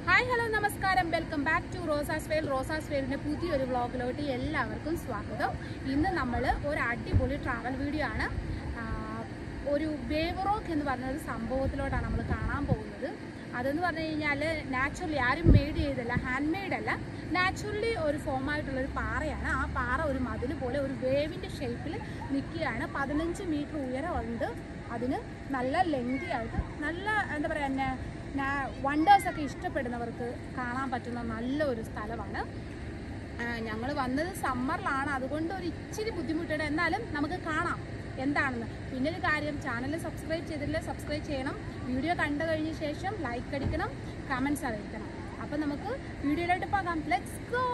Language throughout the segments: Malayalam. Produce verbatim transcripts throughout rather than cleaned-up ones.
ഹായ് ഹലോ നമസ്കാരം welcome back to Rosa's Vale റോസാസ് വെയിലിൻ്റെ പുതിയൊരു വ്ളോഗിലോട്ട് എല്ലാവർക്കും സ്വാഗതം. ഇന്ന് നമ്മൾ ഒരു അടിപൊളി ട്രാവൽ വീഡിയോ ആണ്. ഒരു വേവ് റോക്ക് എന്ന് പറഞ്ഞൊരു സംഭവത്തിലോട്ടാണ് നമ്മൾ കാണാൻ പോകുന്നത്. അതെന്ന് പറഞ്ഞു കഴിഞ്ഞാൽ നാച്ചുറലി ആരും മെയ്ഡ് ചെയ്തല്ല, ഹാൻഡ് മെയ്ഡ് അല്ല, നാച്ചുറലി ഒരു ഫോമായിട്ടുള്ളൊരു പാറയാണ്. ആ പാറ ഒരു മതിൽ പോലെ ഒരു വേവിൻ്റെ ഷേപ്പിൽ നിൽക്കുകയാണ്. പതിനഞ്ച് മീറ്റർ ഉയരമുണ്ട്. അതിന് നല്ല ലെങ്തി ആയിട്ട് നല്ല എന്താ പറയുക വണ്ടേഴ്സൊക്കെ ഇഷ്ടപ്പെടുന്നവർക്ക് കാണാൻ പറ്റുന്ന നല്ലൊരു സ്ഥലമാണ്. ഞങ്ങൾ വന്നത് സമ്മറിലാണ്, അതുകൊണ്ട് ഒരു ഇച്ചിരി ബുദ്ധിമുട്ടുണ്ട്. എന്നാലും നമുക്ക് കാണാം എന്താണെന്ന്. പിന്നെ ഒരു കാര്യം, ചാനൽ സബ്സ്ക്രൈബ് ചെയ്തില്ല, സബ്സ്ക്രൈബ് ചെയ്യണം. വീഡിയോ കണ്ടു കഴിഞ്ഞ ശേഷം ലൈക്ക് അടിക്കണം, കമൻറ്റ്സ് അറിയിക്കണം. അപ്പം നമുക്ക് വീഡിയോയിലോട്ട് പോകാം. Let's go.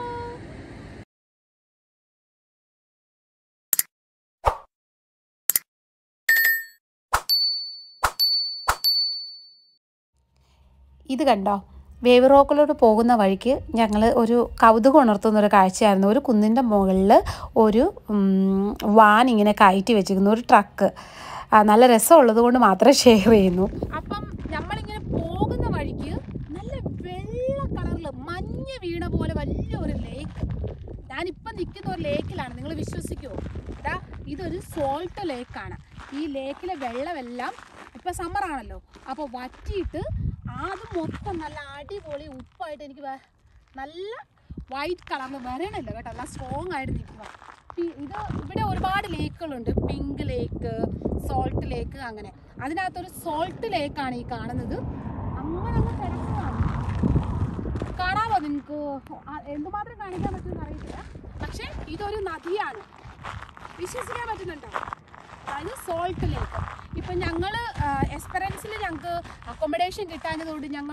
ഇത് കണ്ടോ, വേവ് റോക്കിലോട്ട് പോകുന്ന വഴിക്ക് ഞങ്ങൾ ഒരു കൗതുകം ഉണർത്തുന്നൊരു കാഴ്ചയായിരുന്നു. ഒരു കുന്നിൻ്റെ മുകളിൽ ഒരു വാൻ ഇങ്ങനെ കയറ്റി വെച്ചിരിക്കുന്നു, ഒരു ട്രക്ക്. നല്ല രസമുള്ളത് കൊണ്ട് മാത്രമേ ഷെയർ ചെയ്യുന്നു. അപ്പം നമ്മളിങ്ങനെ പോകുന്ന വഴിക്ക് നല്ല വെള്ള കളറിൽ മഞ്ഞ് വീണ പോലെ വലിയൊരു ലേക്ക്. ഞാനിപ്പം നിൽക്കുന്ന ഒരു ലേക്കിലാണ്, നിങ്ങൾ വിശ്വസിക്കുമോ? ഇതാ, ഇതൊരു സോൾട്ട് ലേക്കാണ്. ഈ ലേക്കിലെ വെള്ളമെല്ലാം ഇപ്പം സമ്മറാണല്ലോ, അപ്പോൾ വറ്റിയിട്ട് അത് മൊത്തം നല്ല അടിപൊളി ഉപ്പായിട്ട് എനിക്ക് നല്ല വൈറ്റ് കളറിൽ വരണല്ലോ കേട്ടോ, നല്ല സ്ട്രോങ് ആയിട്ട് നിൽക്കുക. ഇത് ഇവിടെ ഒരുപാട് ലേക്കുകളുണ്ട്, പിങ്ക് ലേക്ക്, സോൾട്ട് ലേക്ക്, അങ്ങനെ. അതിനകത്തൊരു സോൾട്ട് ലേക്കാണ് ഈ കാണുന്നത്. അങ്ങനെ അങ്ങ് കിടക്കുകയാണ്. കാണാമോ നിങ്ങൾക്ക്? എന്തുമാത്രം കാണിക്കാൻ പറ്റുമെന്ന് അറിയത്തില്ല, പക്ഷേ ഇതൊരു നദിയാണ്. വിശ്വസിക്കാൻ പറ്റുന്നുണ്ടോ? അതായത് സോൾട്ട് ലേക്ക്. ഇപ്പം ഞങ്ങൾ എക്സ്പീരിയൻസിൽ ഞങ്ങൾക്ക് അക്കോമഡേഷൻ കിട്ടാഞ്ഞതുകൊണ്ട് ഞങ്ങൾ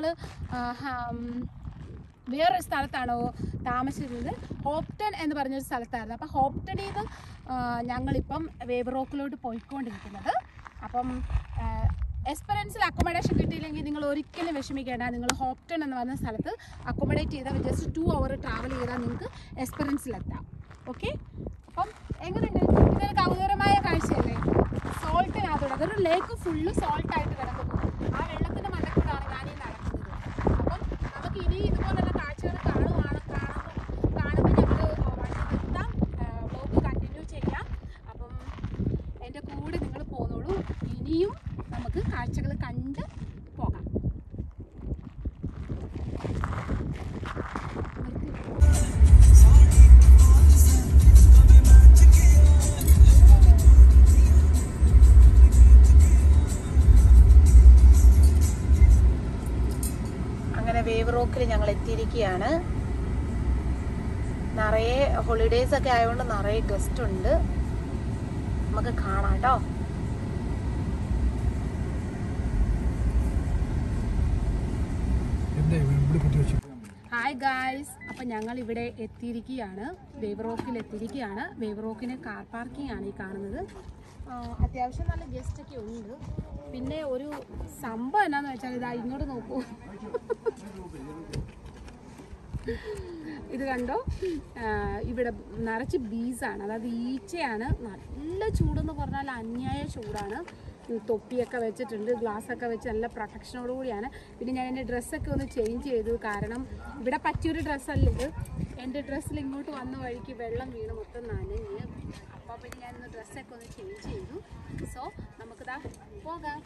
വേറൊരു സ്ഥലത്താണോ താമസിച്ചിരുന്നത്, ഹോപ്റ്റൺ എന്ന് പറഞ്ഞൊരു സ്ഥലത്തായിരുന്നു. അപ്പം ഹോപ്റ്റണിൽ നിന്ന് ഞങ്ങളിപ്പം വേവ് റോക്കിലോട്ട് പോയിക്കൊണ്ടിരിക്കുന്നത്. അപ്പം എക്സ്പീരിയൻസിൽ അക്കോമഡേഷൻ കിട്ടിയില്ലെങ്കിൽ നിങ്ങൾ ഒരിക്കലും വിഷമിക്കേണ്ട. നിങ്ങൾ ഹോപ്റ്റൺ എന്ന് പറഞ്ഞ സ്ഥലത്ത് അക്കോമഡേറ്റ് ചെയ്താൽ ജസ്റ്റ് ടു അവർ ട്രാവൽ ചെയ്താൽ നിങ്ങൾക്ക് എക്സ്പീരിയൻസിലെത്താം. ഓക്കെ, അപ്പം എങ്ങനെയുണ്ട്? ഇതൊരു കൗതുകരമായ കാഴ്ചയല്ലേ? സോൾട്ടിനകത്തോടെ അതൊരു ലേക്ക് ഫുള്ള് സോൾട്ടായിട്ട് കിടക്കുന്നു. ആ വെള്ളത്തിൻ്റെ മണ്ടക്കൂടാണ് ഞാനീ നടക്കുന്നത്. അപ്പം നമുക്ക് ഇനി ഇതുപോലുള്ള കാഴ്ചകൾ കാണുവാണ് കാണുമ്പോൾ കാണുമ്പോൾ ഞങ്ങൾ വണ്ടി നിർത്താം, വ്ലോഗ് കണ്ടിന്യൂ ചെയ്യാം. അപ്പം എൻ്റെ കൂടെ നിങ്ങൾ പോന്നോളൂ. ഇനിയും നമുക്ക് കാഴ്ചകൾ കണ്ട് പോകാം. വേവ് റോക്കിൽ ഞങ്ങൾ എത്തിയിരിക്കുകയാണ്. നിറയെ ഹോളിഡേയ്സ് ഒക്കെ ആയതുകൊണ്ട് നിറയെ ഗസ്റ്റ് ഉണ്ട്. നമുക്ക് കാണാം കേട്ടോ. ഹായ് ഗായ്സ്, അപ്പം ഞങ്ങൾ ഇവിടെ എത്തിയിരിക്കുകയാണ്, വേവ് റോക്കിൽ എത്തിയിരിക്കുകയാണ്. വേവ് റോക്കിന് കാർ പാർക്കിംഗ് ആണ് ഈ കാണുന്നത്. അത്യാവശ്യം നല്ല ഗസ്റ്റ് ഒക്കെ ഉണ്ട്. പിന്നെ ഒരു സംഭവം എന്നാന്ന് വെച്ചാൽ, ഇതാ ഇങ്ങോട്ട് നോക്കൂ, ഇത് കണ്ടോ? ഇവിടെ നിറച്ച് ബീസാണ്, അതായത് ഈച്ചയാണ്. നല്ല ചൂടെന്ന് പറഞ്ഞാൽ അന്യായ ചൂടാണ്. തൊപ്പിയൊക്കെ വെച്ചിട്ടുണ്ട്, ഗ്ലാസ്സൊക്കെ വെച്ച് നല്ല പ്രൊട്ടക്ഷനോടുകൂടിയാണ്. പിന്നെ ഞാൻ എൻ്റെ ഡ്രസ്സൊക്കെ ഒന്ന് ചേഞ്ച് ചെയ്തു, കാരണം ഇവിടെ പറ്റിയൊരു ഡ്രസ്സല്ല ഇത്. എൻ്റെ ഡ്രസ്സിൽ ഇങ്ങോട്ട് വന്ന വഴിക്ക് വെള്ളം വീണ് മൊത്തം നനഞ്ഞ്. അപ്പോൾ പിന്നെ ഞാനിന്ന് ഡ്രസ്സൊക്കെ ഒന്ന് ചേഞ്ച് ചെയ്തു. സോ നമുക്കിതാ പോകാം.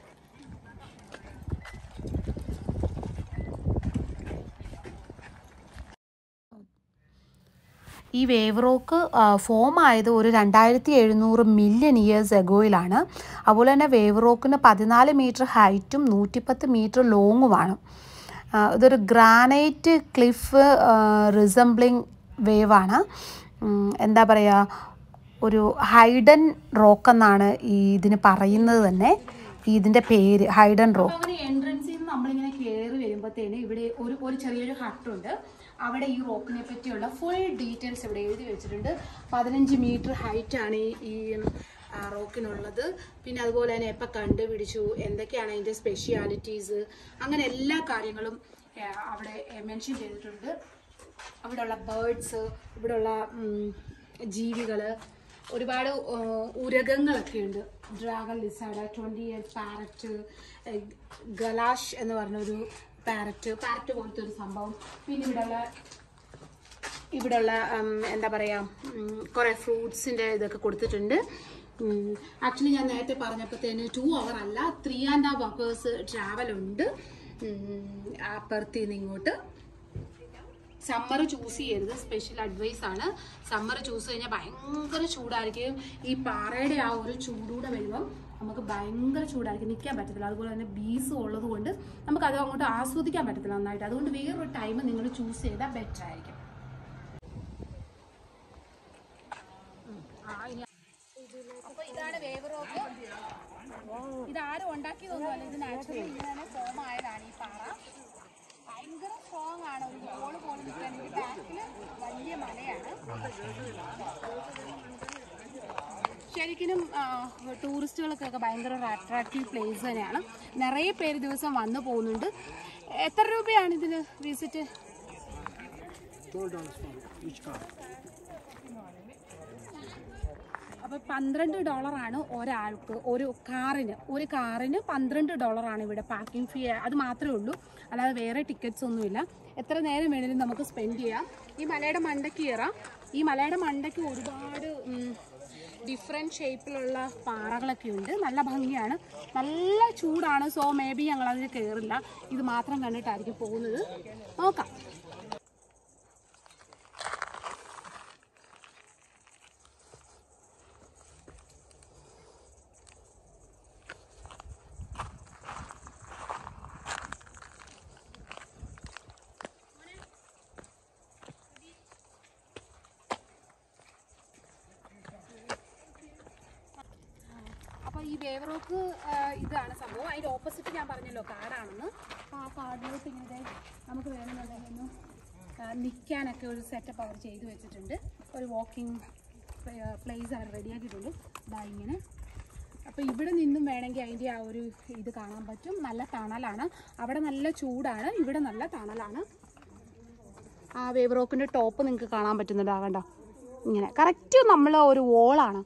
ഈ വേവ് റോക്ക് ഫോം ആയത് ഒരു രണ്ടായിരത്തി എഴുന്നൂറ് മില്യൺ ഇയേഴ്സ് എഗോയിലാണ്. അതുപോലെ തന്നെ വേവ് റോക്കിന് പതിനാല് മീറ്റർ ഹൈറ്റും നൂറ്റിപ്പത്ത് മീറ്റർ ലോങ്ങുമാണ്. ഇതൊരു ഗ്രാനൈറ്റ് ക്ലിഫ് റിസംബ്ലിങ് വേവാണ്. എന്താ പറയുക, ഒരു ഹൈഡൻ റോക്ക് എന്നാണ് ഈ ഇതിന് പറയുന്നത് തന്നെ. ഇതിൻ്റെ പേര് ഹൈഡൻ റോക്ക്. എൻട്രൻസിൽ നിന്ന് നമ്മളിങ്ങനെ കയറി വരുമ്പോഴത്തേന് ഇവിടെ ഒരു ഒരു ചെറിയൊരു ഹട്ടുണ്ട്. അവിടെ ഈ റോക്കിനെ പറ്റിയുള്ള ഫുൾ ഡീറ്റെയിൽസ് ഇവിടെ എഴുതി വെച്ചിട്ടുണ്ട്. പതിനഞ്ച് മീറ്റർ ഹൈറ്റാണ് ഈ റോക്കിനുള്ളത്. പിന്നെ അതുപോലെ തന്നെ എപ്പോൾ കണ്ടുപിടിച്ചു, എന്തൊക്കെയാണ് അതിൻ്റെ സ്പെഷ്യാലിറ്റീസ്, അങ്ങനെ എല്ലാ കാര്യങ്ങളും അവിടെ മെൻഷൻ ചെയ്തിട്ടുണ്ട്. അവിടെയുള്ള ബേർഡ്സ്, ഇവിടെയുള്ള ജീവികൾ, ഒരുപാട് ഉരകങ്ങളൊക്കെ ഉണ്ട്. Dragon lizard, twenty year parrot, ഗലാഷ് എന്ന് പറഞ്ഞൊരു പാരറ്റ് പാരറ്റ് പോലത്തെ ഒരു സംഭവം. പിന്നെ ഇവിടെയുള്ള ഇവിടെയുള്ള എന്താ പറയുക കുറേ ഫ്രൂട്ട്സിൻ്റെ ഇതൊക്കെ കൊടുത്തിട്ടുണ്ട്. ആക്ച്വലി ഞാൻ നേരത്തെ പറഞ്ഞപ്പോഴത്തേന് ടു അവർ അല്ല ത്രീ ആൻഡ് ഹാഫ് അവേഴ്സ് ട്രാവലുണ്ട് പെർത്തിന്ന് ഇങ്ങോട്ട്. സമ്മർ ചൂസ് ചെയ്യരുത്, സ്പെഷ്യൽ അഡ്വൈസ് ആണ്. സമ്മർ ചൂസ് കഴിഞ്ഞാൽ ഭയങ്കര ചൂടായിരിക്കും. ഈ പാറയുടെ ആ ഒരു ചൂടൂടെ വരുമ്പം നമുക്ക് ഭയങ്കര ചൂടായിരിക്കും, നിൽക്കാൻ പറ്റത്തില്ല. അതുപോലെ തന്നെ ബീസും ഉള്ളത് കൊണ്ട് നമുക്ക് അത് അങ്ങോട്ട് ആസ്വദിക്കാൻ പറ്റത്തില്ല നന്നായിട്ട്. അതുകൊണ്ട് വേറൊരു ടൈം നിങ്ങൾ ചൂസ് ചെയ്താൽ ബെറ്റർ ആയിരിക്കും. അപ്പൊ ഇതാണ് വേവ് റോക്ക്. ഇതാരും ഉണ്ടാക്കിയതൊന്നുമല്ല, ഇത് നാച്ചുറലി ഇങ്ങനെ ഫോം ആയതാണ് ഈ പാറ. ഭയങ്കര സ്ട്രോങ് ആണ്, ഒരു ബോള് പോലെ നിൽക്കാൻ. ഈ ബാക്കിൽ വലിയ മലയാണ്. ശരിക്കും ടൂറിസ്റ്റുകൾക്കൊക്കെ ഭയങ്കര ഒരു അട്രാക്റ്റീവ് പ്ലേസ് തന്നെയാണ്. നിറയെ പേര് ദിവസം വന്നു പോകുന്നുണ്ട്. എത്ര രൂപയാണ് ഇതിന് വിസിറ്റ്? അപ്പോൾ പന്ത്രണ്ട് ഡോളറാണ് ഒരാൾക്ക്, ഒരു കാറിന് ഒരു കാറിന് പന്ത്രണ്ട് ഡോളറാണ് ഇവിടെ പാർക്കിംഗ് ഫീ. അത് മാത്രമേ ഉള്ളൂ, അല്ലാതെ വേറെ ടിക്കറ്റ്സ് ഒന്നുമില്ല. എത്ര നേരം വേണമെങ്കിലും നമുക്ക് സ്പെൻഡ് ചെയ്യാം. ഈ മലയുടെ മണ്ടയ്ക്ക് കയറാം. ഈ മലയുടെ മണ്ടയ്ക്ക് ഒരുപാട് ഡിഫറെൻറ്റ് ഷേപ്പിലുള്ള പാറകളൊക്കെ ഉണ്ട്. നല്ല ഭംഗിയാണ്, നല്ല ചൂടാണ്. സോ മേ ബി ഞങ്ങളതിൽ കയറില്ല, ഇത് മാത്രം കണ്ടിട്ടായിരിക്കും പോകുന്നത്. നോക്കാം. അപ്പോൾ ഈ വേവ് റോക്ക് ഇതാണ് സംഭവം. അതിൻ്റെ ഓപ്പോസിറ്റ് ഞാൻ പറഞ്ഞല്ലോ കാടാണെന്ന്. അപ്പോൾ ആ കാടിലോട്ട് ഇങ്ങനെ നമുക്ക് വേണമെന്നുണ്ടെങ്കിൽ ഒന്ന് നിൽക്കാനൊക്കെ ഒരു സെറ്റപ്പ് അവർ ചെയ്തു വെച്ചിട്ടുണ്ട്. ഒരു വാക്കിംഗ് പ്ലേസ് അവർ റെഡിയാക്കിയിട്ടുണ്ട്. ഇതാ ഇങ്ങനെ. അപ്പോൾ ഇവിടെ നിന്നും വേണമെങ്കിൽ അതിൻ്റെ ആ ഒരു ഇത് കാണാൻ പറ്റും. നല്ല തണലാണ്. അവിടെ നല്ല ചൂടാണ്, ഇവിടെ നല്ല തണലാണ്. ആ വേവ് റോക്കിൻ്റെ ടോപ്പ് നിങ്ങൾക്ക് കാണാൻ പറ്റുന്നുണ്ട്. കണ്ടോ, ഇങ്ങനെ കറക്റ്റ് നമ്മൾ ഒരു വോളാണ്,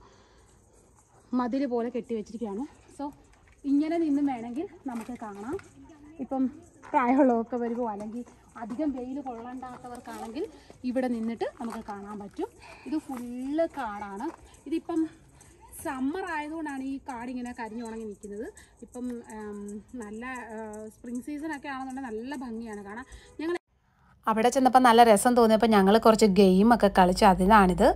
മതിൽ പോലെ കെട്ടി വെച്ചിരിക്കുകയാണ്. സോ ഇങ്ങനെ നിന്നും വേണമെങ്കിൽ നമുക്ക് കാണാം. ഇപ്പം പ്രായമുള്ളവർക്ക് വരുമോ അല്ലെങ്കിൽ അധികം വെയിൽ കൊള്ളണ്ടാത്തവർക്കാണെങ്കിൽ ഇവിടെ നിന്നിട്ട് നമുക്ക് കാണാൻ പറ്റും. ഇത് ഫുള്ള് കാടാണ്. ഇതിപ്പം സമ്മർ ആയതുകൊണ്ടാണ് ഈ കാടിങ്ങനെ കരിഞ്ഞു ഉണങ്ങി നിൽക്കുന്നത്. ഇപ്പം നല്ല സ്പ്രിംഗ് സീസണൊക്കെ ആണെന്നുണ്ടെങ്കിൽ നല്ല ഭംഗിയാണ് കാണാൻ. ഞങ്ങൾ അവിടെ ചെന്നപ്പോൾ നല്ല രസം തോന്നിയപ്പോൾ ഞങ്ങൾ കുറച്ച് ഗെയിമൊക്കെ കളിച്ചു. അതിനാണിത്.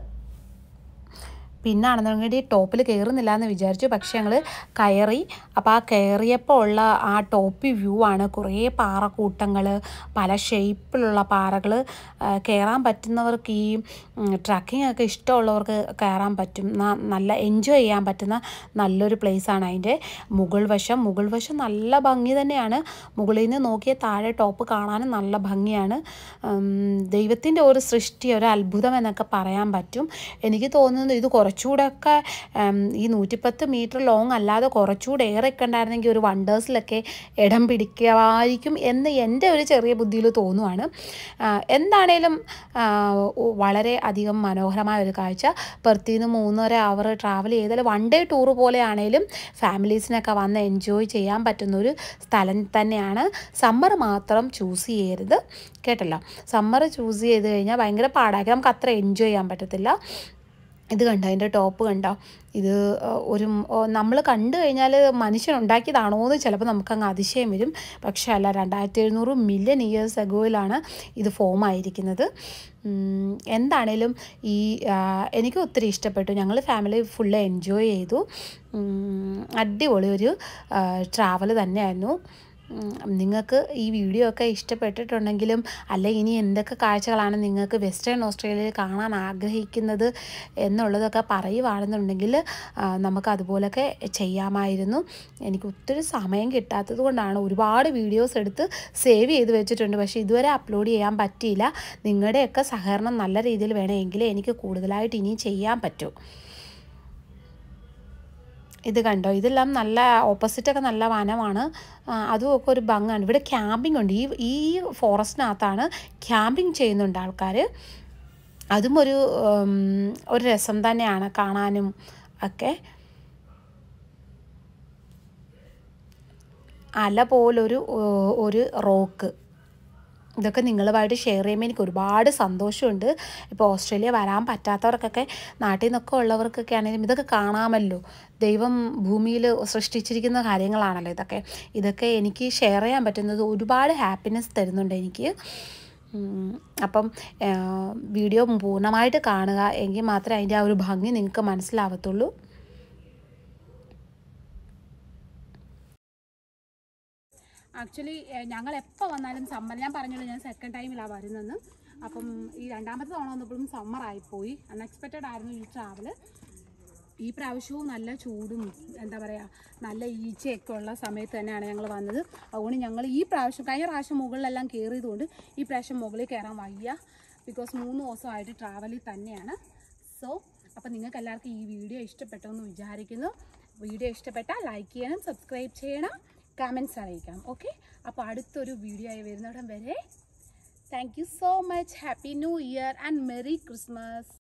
പിന്നാണെന്നുണ്ടെങ്കിൽ ടോപ്പിൽ കയറുന്നില്ല എന്ന് വിചാരിച്ചു, പക്ഷേ ഞങ്ങൾ കയറി. അപ്പോൾ ആ കയറിയപ്പോൾ ഉള്ള ആ ടോപ്പ് വ്യൂ ആണ്. കുറേ പാറക്കൂട്ടങ്ങൾ, പല ഷേപ്പിലുള്ള പാറകൾ. കയറാൻ പറ്റുന്നവർക്ക്, ഈ ട്രക്കിംഗ് ഒക്കെ ഇഷ്ടമുള്ളവർക്ക് കയറാൻ പറ്റും. നല്ല എൻജോയ് ചെയ്യാൻ പറ്റുന്ന നല്ലൊരു പ്ലേസാണ് അതിൻ്റെ മുകൾ വശം. മുകൾ വശം നല്ല ഭംഗി തന്നെയാണ്. മുകളിൽ നിന്ന് നോക്കിയ താഴെ ടോപ്പ് കാണാനും നല്ല ഭംഗിയാണ്. ദൈവത്തിൻ്റെ ഒരു സൃഷ്ടി, ഒരു അത്ഭുതം എന്നൊക്കെ പറയാൻ പറ്റും. എനിക്ക് തോന്നുന്നത് ഇത് കുറച്ചുകൂടെയൊക്കെ ഈ നൂറ്റിപ്പത്ത് മീറ്റർ ലോങ് അല്ലാതെ കുറച്ചുകൂടെ ഏറെയൊക്കെ ഉണ്ടായിരുന്നെങ്കിൽ ഒരു വണ്ടേഴ്സിലൊക്കെ ഇടം പിടിക്കുമായിരിക്കും എന്ന് എൻ്റെ ഒരു ചെറിയ ബുദ്ധിയിൽ തോന്നുവാണ്. എന്താണേലും വളരെ അധികം മനോഹരമായ ഒരു കാഴ്ച. പെർത്തിൽ നിന്ന് മൂന്നര അവർ ട്രാവൽ ചെയ്താൽ വൺ ഡേ ടൂർ പോലെയാണേലും ഫാമിലീസിനൊക്കെ വന്ന് എൻജോയ് ചെയ്യാൻ പറ്റുന്ന ഒരു സ്ഥലം തന്നെയാണ്. സമ്മർ മാത്രം ചൂസ് ചെയ്യരുത് കേട്ടല്ലോ. സമ്മർ ചൂസ് ചെയ്ത് കഴിഞ്ഞാൽ ഭയങ്കര പാടാക്കി, നമുക്ക് അത്ര എൻജോയ് ചെയ്യാൻ പറ്റത്തില്ല. ഇത് കണ്ടോ, അതിൻ്റെ ടോപ്പ് കണ്ടോ. ഇത് ഒരു നമ്മൾ കണ്ടു കഴിഞ്ഞാൽ മനുഷ്യനുണ്ടാക്കിയതാണോ എന്ന് ചിലപ്പോൾ നമുക്കങ്ങ് അതിശയം വരും. പക്ഷേ അല്ല, രണ്ടായിരത്തി എഴുന്നൂറ് മില്യൺ ഇയേഴ്സ് അഗോയിലാണ് ഇത് ഫോം ആയിരിക്കുന്നത്. എന്താണേലും ഈ എനിക്ക് ഒത്തിരി ഇഷ്ടപ്പെട്ടു. ഞങ്ങൾ ഫാമിലി ഫുള്ള് എൻജോയ് ചെയ്തു. അടിപൊളി ഒരു ട്രാവൽ തന്നെയായിരുന്നു. നിങ്ങൾക്ക് ഈ വീഡിയോ ഒക്കെ ഇഷ്ടപ്പെട്ടിട്ടുണ്ടെങ്കിലും, അല്ലെ ഇനി എന്തൊക്കെ കാഴ്ചകളാണ് നിങ്ങൾക്ക് വെസ്റ്റേൺ ഓസ്ട്രേലിയയിൽ കാണാൻ ആഗ്രഹിക്കുന്നത് എന്നുള്ളതൊക്കെ പറയുവാണെന്നുണ്ടെങ്കിൽ നമുക്ക് അതുപോലൊക്കെ ചെയ്യാമായിരുന്നു. എനിക്ക് ഒത്തിരി സമയം കിട്ടാത്തത് കൊണ്ടാണ് ഒരുപാട് വീഡിയോസ് എടുത്ത് സേവ് ചെയ്ത് വെച്ചിട്ടുണ്ട്, പക്ഷേ ഇതുവരെ അപ്ലോഡ് ചെയ്യാൻ പറ്റിയില്ല. നിങ്ങളുടെയൊക്കെ സഹകരണം നല്ല രീതിയിൽ വേണമെങ്കിൽ എനിക്ക് കൂടുതലായിട്ട് ഇനിയും ചെയ്യാൻ പറ്റൂ. ഇത് കണ്ടോ, ഇതെല്ലാം നല്ല ഓപ്പോസിറ്റൊക്കെ നല്ല വനമാണ്. അതുമൊക്കെ ഒരു ഭംഗിയാണ്. ഇവിടെ ക്യാമ്പിംഗ് ഉണ്ട്. ഈ ഈ ഫോറസ്റ്റിനകത്താണ് ക്യാമ്പിംഗ് ചെയ്യുന്നുണ്ട് ആൾക്കാർ. അതും ഒരു ഒരു രസം തന്നെയാണ് കാണാനും ഒക്കെ. അല പോലൊരു ഒരു റോക്ക്. ഇതൊക്കെ നിങ്ങളുമായിട്ട് ഷെയർ ചെയ്യുമ്പോൾ എനിക്ക് ഒരുപാട് സന്തോഷമുണ്ട്. ഇപ്പോൾ ഓസ്ട്രേലിയ വരാൻ പറ്റാത്തവർക്കൊക്കെ നാട്ടിൽ നിന്നൊക്കെ ഉള്ളവർക്കൊക്കെ ആണെങ്കിലും ഇതൊക്കെ കാണാമല്ലോ. ദൈവം ഭൂമിയിൽ സൃഷ്ടിച്ചിരിക്കുന്ന കാര്യങ്ങളാണല്ലോ ഇതൊക്കെ. ഇതൊക്കെ എനിക്ക് ഷെയർ ചെയ്യാൻ പറ്റുന്നത് ഒരുപാട് ഹാപ്പിനെസ് തരുന്നുണ്ട് എനിക്ക്. അപ്പം വീഡിയോ പൂർണ്ണമായിട്ട് കാണുക, എങ്കിൽ മാത്രമേ അതിൻ്റെ ആ ഒരു ഭംഗി നിങ്ങൾക്ക് മനസ്സിലാവത്തുള്ളൂ. ആക്ച്വലി ഞങ്ങൾ എപ്പോൾ വന്നാലും സമ്മർ, ഞാൻ പറഞ്ഞല്ലോ ഞാൻ സെക്കൻഡ് ടൈമിലാണ് വരുന്നതെന്ന്. അപ്പം ഈ രണ്ടാമത്തെ തവണ വന്നപ്പോഴും സമ്മർ ആയിപ്പോയി. അൺഎക്സ്പെക്റ്റഡ് ആയിരുന്നു ഈ ട്രാവൽ. ഈ പ്രാവശ്യവും നല്ല ചൂടും എന്താ പറയുക നല്ല ഈച്ചയൊക്കെ ഉള്ള സമയത്ത് തന്നെയാണ് ഞങ്ങൾ വന്നത്. അതുകൊണ്ട് ഞങ്ങൾ ഈ പ്രാവശ്യം, കഴിഞ്ഞ പ്രാവശ്യം മുകളിലെല്ലാം കയറിയതുകൊണ്ട് ഈ പ്രാവശ്യം മുകളിൽ കയറാൻ വയ്യ. ബിക്കോസ് മൂന്ന് ദിവസമായിട്ട് ട്രാവലിൽ തന്നെയാണ്. സോ അപ്പോൾ നിങ്ങൾക്ക് എല്ലാവർക്കും ഈ വീഡിയോ ഇഷ്ടപ്പെട്ടെന്ന് വിചാരിക്കുന്നു. വീഡിയോ ഇഷ്ടപ്പെട്ടാൽ ലൈക്ക് ചെയ്യണം, സബ്സ്ക്രൈബ് ചെയ്യണം, കമൻറ്റ്സ് അറിയിക്കാം. ഓക്കെ, അപ്പോൾ അടുത്തൊരു വീഡിയോ ആയി വരുന്നിടം വരെ thank you so much. Happy new year and merry Christmas.